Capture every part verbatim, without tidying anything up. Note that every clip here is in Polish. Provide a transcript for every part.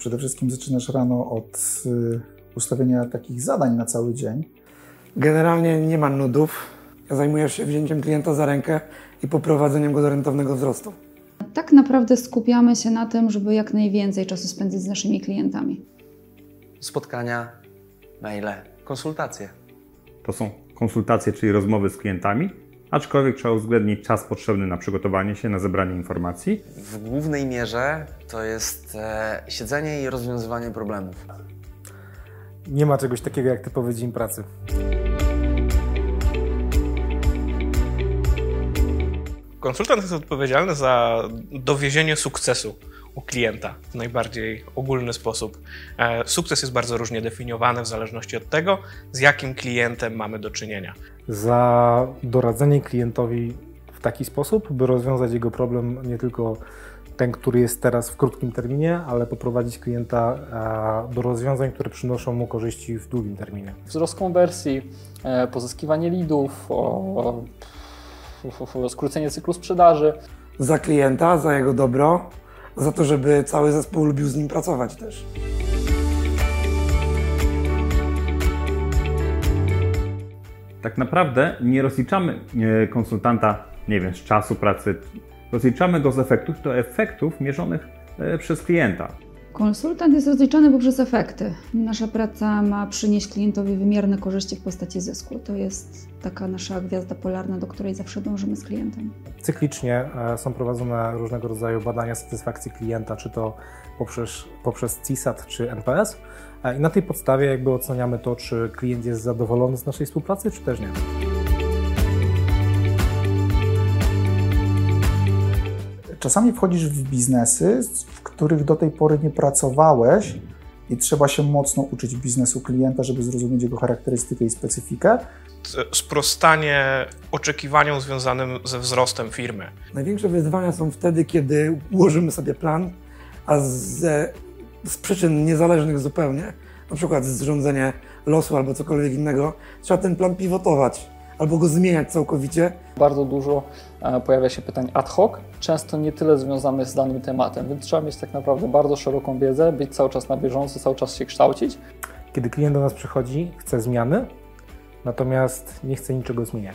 Przede wszystkim zaczynasz rano od ustawienia takich zadań na cały dzień. Generalnie nie ma nudów. Zajmujesz się wzięciem klienta za rękę i poprowadzeniem go do rentownego wzrostu. Tak naprawdę skupiamy się na tym, żeby jak najwięcej czasu spędzić z naszymi klientami. Spotkania, maile, konsultacje. To są konsultacje, czyli rozmowy z klientami, aczkolwiek trzeba uwzględnić czas potrzebny na przygotowanie się, na zebranie informacji. W głównej mierze to jest e, siedzenie i rozwiązywanie problemów. Nie ma czegoś takiego jak typowy dzień pracy. Konsultant jest odpowiedzialny za dowiezienie sukcesu u klienta w najbardziej ogólny sposób. Sukces jest bardzo różnie definiowany w zależności od tego, z jakim klientem mamy do czynienia. Za doradzenie klientowi w taki sposób, by rozwiązać jego problem, nie tylko ten, który jest teraz w krótkim terminie, ale poprowadzić klienta do rozwiązań, które przynoszą mu korzyści w długim terminie. Wzrost konwersji, pozyskiwanie leadów, o, o, o skrócenie cyklu sprzedaży. Za klienta, za jego dobro, za to, żeby cały zespół lubił z nim pracować też. Tak naprawdę nie rozliczamy konsultanta, nie wiem, z czasu pracy, rozliczamy go z efektów, to efektów mierzonych przez klienta. Konsultant jest rozliczany poprzez efekty. Nasza praca ma przynieść klientowi wymierne korzyści w postaci zysku. To jest taka nasza gwiazda polarna, do której zawsze dążymy z klientem. Cyklicznie są prowadzone różnego rodzaju badania satysfakcji klienta, czy to poprzez, poprzez C SAT czy N P S. I na tej podstawie jakby oceniamy to, czy klient jest zadowolony z naszej współpracy, czy też nie. Czasami wchodzisz w biznesy, w których do tej pory nie pracowałeś i trzeba się mocno uczyć biznesu klienta, żeby zrozumieć jego charakterystykę i specyfikę. Sprostanie oczekiwaniom związanym ze wzrostem firmy. Największe wyzwania są wtedy, kiedy ułożymy sobie plan, a z, z przyczyn niezależnych zupełnie, na przykład zrządzenie losu albo cokolwiek innego, trzeba ten plan pivotować albo go zmieniać całkowicie. Bardzo dużo pojawia się pytań ad hoc, często nie tyle związanych z danym tematem, więc trzeba mieć tak naprawdę bardzo szeroką wiedzę, być cały czas na bieżąco, cały czas się kształcić. Kiedy klient do nas przychodzi, chce zmiany, natomiast nie chce niczego zmieniać.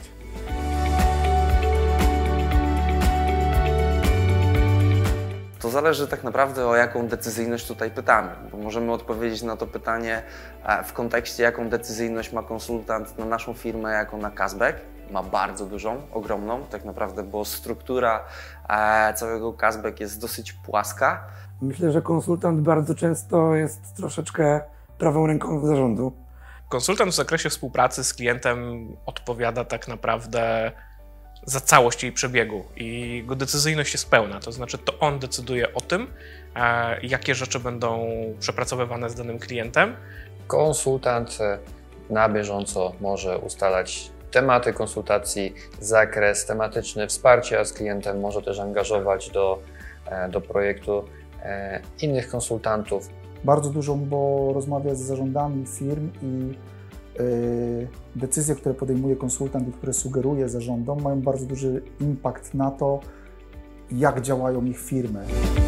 To zależy tak naprawdę, o jaką decyzyjność tutaj pytamy, bo możemy odpowiedzieć na to pytanie w kontekście, jaką decyzyjność ma konsultant na naszą firmę, jako na cashback. Ma bardzo dużą, ogromną tak naprawdę, bo struktura całego cashback jest dosyć płaska. Myślę, że konsultant bardzo często jest troszeczkę prawą ręką zarządu. Konsultant w zakresie współpracy z klientem odpowiada tak naprawdę za całość jej przebiegu i jego decyzyjność jest pełna, to znaczy to on decyduje o tym, jakie rzeczy będą przepracowywane z danym klientem. Konsultant na bieżąco może ustalać tematy konsultacji, zakres tematyczny wsparcia z klientem, może też angażować do, do projektu innych konsultantów. Bardzo dużo, bo rozmawia z zarządami firm i yy, decyzje, które podejmuje konsultant i które sugeruje zarządom, mają bardzo duży impact na to, jak działają ich firmy.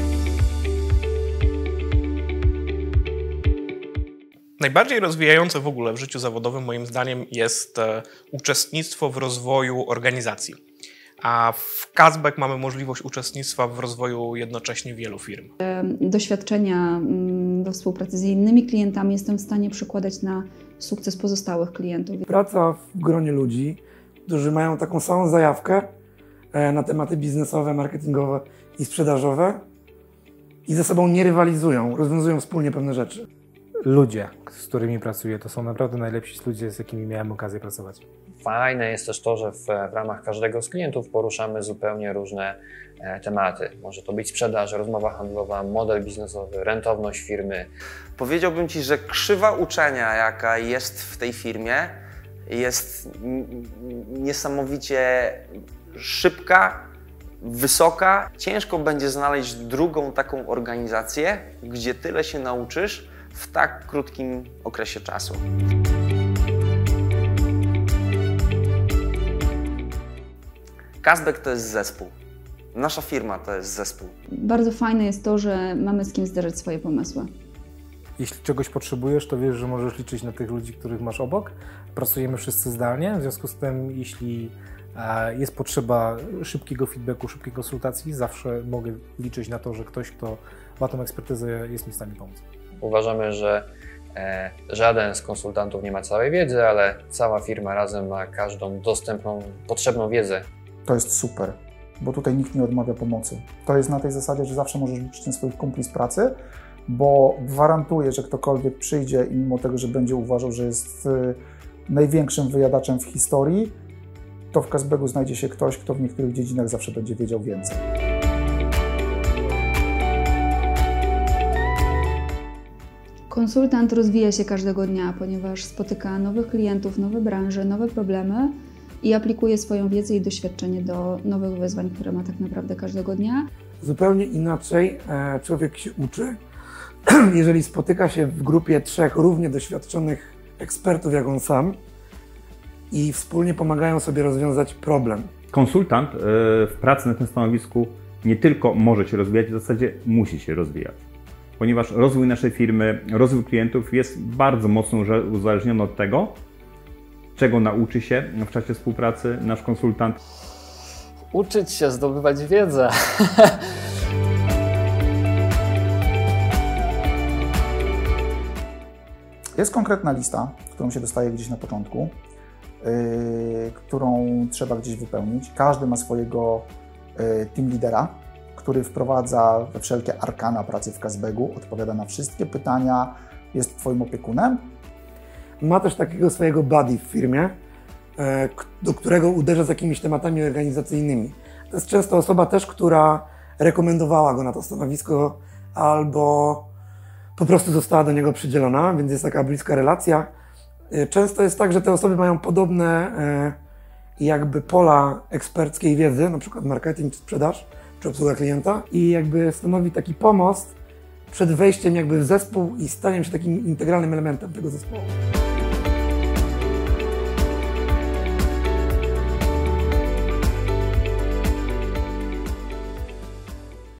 Najbardziej rozwijające w ogóle w życiu zawodowym moim zdaniem jest e, uczestnictwo w rozwoju organizacji. A w cashback mamy możliwość uczestnictwa w rozwoju jednocześnie wielu firm. Doświadczenia we współpracy z innymi klientami jestem w stanie przekładać na sukces pozostałych klientów. Praca w gronie ludzi, którzy mają taką samą zajawkę na tematy biznesowe, marketingowe i sprzedażowe i ze sobą nie rywalizują, rozwiązują wspólnie pewne rzeczy. Ludzie, z którymi pracuję, to są naprawdę najlepsi ludzie, z jakimi miałem okazję pracować. Fajne jest też to, że w, w ramach każdego z klientów poruszamy zupełnie różne e, tematy. Może to być sprzedaż, rozmowa handlowa, model biznesowy, rentowność firmy. Powiedziałbym Ci, że krzywa uczenia, jaka jest w tej firmie, jest niesamowicie szybka, wysoka. Ciężko będzie znaleźć drugą taką organizację, gdzie tyle się nauczysz w tak krótkim okresie czasu. Cashback to jest zespół. Nasza firma to jest zespół. Bardzo fajne jest to, że mamy z kim zderzyć swoje pomysły. jeśli czegoś potrzebujesz, to wiesz, że możesz liczyć na tych ludzi, których masz obok. Pracujemy wszyscy zdalnie, w związku z tym, jeśli jest potrzeba szybkiego feedbacku, szybkiej konsultacji, zawsze mogę liczyć na to, że ktoś, kto ma tą ekspertyzę, jest mi w stanie pomóc. Uważamy, że e, żaden z konsultantów nie ma całej wiedzy, ale cała firma razem ma każdą dostępną, potrzebną wiedzę. To jest super, bo tutaj nikt nie odmawia pomocy. To jest na tej zasadzie, że zawsze możesz liczyć na swoich kumpli z pracy, bo gwarantuję, że ktokolwiek przyjdzie i mimo tego, że będzie uważał, że jest największym wyjadaczem w historii, to w Kasbegu znajdzie się ktoś, kto w niektórych dziedzinach zawsze będzie wiedział więcej. Konsultant rozwija się każdego dnia, ponieważ spotyka nowych klientów, nowe branże, nowe problemy i aplikuje swoją wiedzę i doświadczenie do nowych wyzwań, które ma tak naprawdę każdego dnia. Zupełnie inaczej człowiek się uczy, jeżeli spotyka się w grupie trzech równie doświadczonych ekspertów jak on sam i wspólnie pomagają sobie rozwiązać problem. Konsultant w pracy na tym stanowisku nie tylko może się rozwijać, w zasadzie musi się rozwijać. Ponieważ rozwój naszej firmy, rozwój klientów jest bardzo mocno uzależniony od tego, czego nauczy się w czasie współpracy nasz konsultant. Uczyć się, zdobywać wiedzę. Jest konkretna lista, którą się dostaje gdzieś na początku, yy, którą trzeba gdzieś wypełnić. Każdy ma swojego yy, team lidera, który wprowadza we wszelkie arkana pracy w Kasbegu, odpowiada na wszystkie pytania, jest Twoim opiekunem. Ma też takiego swojego buddy w firmie, do którego uderza z jakimiś tematami organizacyjnymi. To jest często osoba też, która rekomendowała go na to stanowisko albo po prostu została do niego przydzielona, więc jest taka bliska relacja. Często jest tak, że te osoby mają podobne jakby pola eksperckiej wiedzy, na przykład marketing, czy sprzedaż, czy obsługa klienta i jakby stanowi taki pomost przed wejściem jakby w zespół i staniem się takim integralnym elementem tego zespołu.